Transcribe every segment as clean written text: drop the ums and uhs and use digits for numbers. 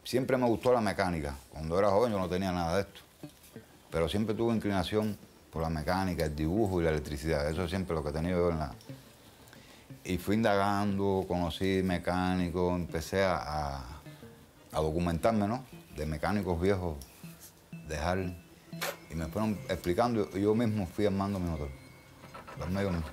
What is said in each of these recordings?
Siempre me gustó la mecánica. Cuando era joven yo no tenía nada de esto. Pero siempre tuve inclinación por la mecánica, el dibujo y la electricidad. Eso es siempre lo que he tenido yo en la... Y fui indagando, conocí mecánicos, empecé a documentarme, ¿no? De mecánicos viejos, de Harley. Y me fueron explicando y yo mismo fui armando mi motor. Los medios mismos.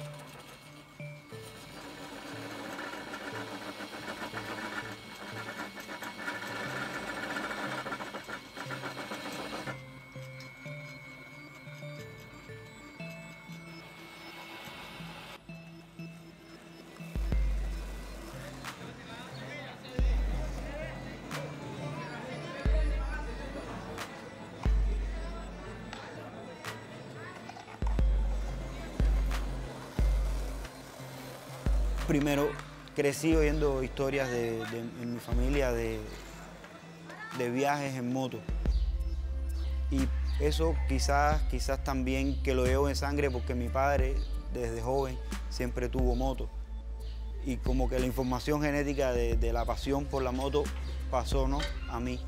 Primero, crecí oyendo historias en mi familia de viajes en moto. Y eso quizás también que lo llevo en sangre porque mi padre, desde joven, siempre tuvo moto. Y como que la información genética de la pasión por la moto pasó, ¿no?, a mí.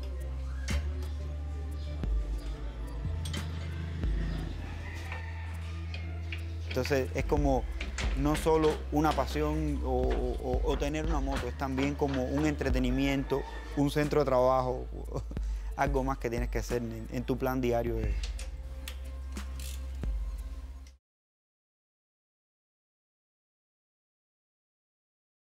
Entonces es como no solo una pasión o tener una moto, es también como un entretenimiento, un centro de trabajo, algo más que tienes que hacer en tu plan diario.